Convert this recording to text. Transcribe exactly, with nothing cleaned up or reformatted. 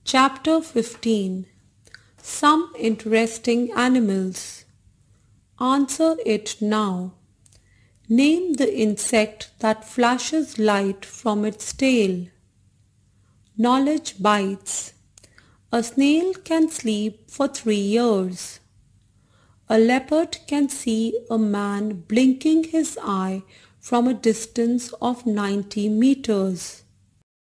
Chapter fifteen. Some interesting animals. Answer it now. Name the insect that flashes light from its tail. Knowledge bites. A snail can sleep for three years. A leopard can see a man blinking his eye from a distance of ninety meters.